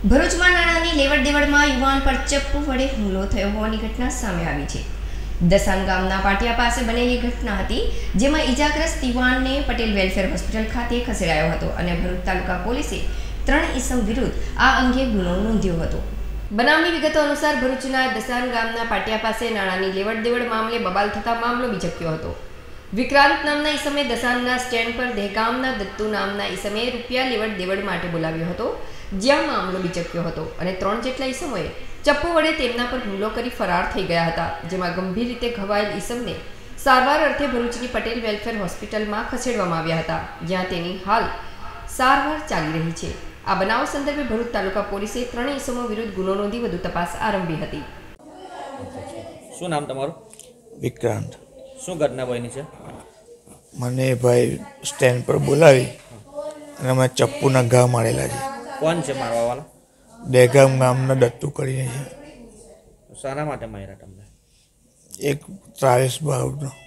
ભરૂચમાં નાણાંની લેવડ દેવડમાં યુવાન પર ચપ્પુ વડે હુમલો થયો હોવાની ઘટના સામે આવી છે। દસાન ગામના પાટિયા પાસે બનેલી ઘટના હતી, જેમાં ઈજાગ્રસ્ત યુવાનને પટેલ વેલફેર હોસ્પિટલ ખાતે ખસેડાયો હતો અને ભરૂચ તાલુકા પોલીસે 3 ઈસમ વિરુદ્ધ આ અંગે ગુનો નોંધ્યો હતો। બનાવની વિગતો અનુસાર ભરૂચના દસાન ગામના પાટિયા પાસે નાણાંની લેવડ દેવડ મામલે બબાલ થતા મામલો બીજક્યો હતો। વિક્રાંત નામના ઈસમે દસાનના સ્ટેન્ડ પર દહેગામના દત્તુ નામના ઈસમે રૂપિયા લેવડ દેવડ માટે બોલાવ્યો હતો, જ્યાં મામલો બીચક્યો હતો અને 3 જેટલા ઈસમોએ ચપ્પુ વડે તેમના પર હુમલો કરી ફરાર થઈ ગયા હતા, જેમાં ગંભીર રીતે ઘવાયેલ ઈસમને સારવાર અર્થે ભરૂચની પટેલ વેલફેર હોસ્પિટલમાં ખસેડવામાં આવ્યા હતા, જ્યાં તેની હાલ સારવાર ચાલી રહી છે। આ બનાવ સંદર્ભે ભરૂચ તાલુકા પોલીસે 3 ઈસમો વિરુદ્ધ ગુનો નોંધી વધુ તપાસ આરંભી હતી। શું નામ તમારું? વિક્રાંત। શું ઘટના બની છે? મને ભાઈ સ્ટેન્ડ પર બોલાવી અને અમે ચપ્પુના ઘા મારેલા છે। કોણ છે મારવાવાળા? દહેગામ ગામના દત્તુ કરીને છે। શાના માટે માર્યા તમને? એક ટ્રાવેલ્સ ભાવનો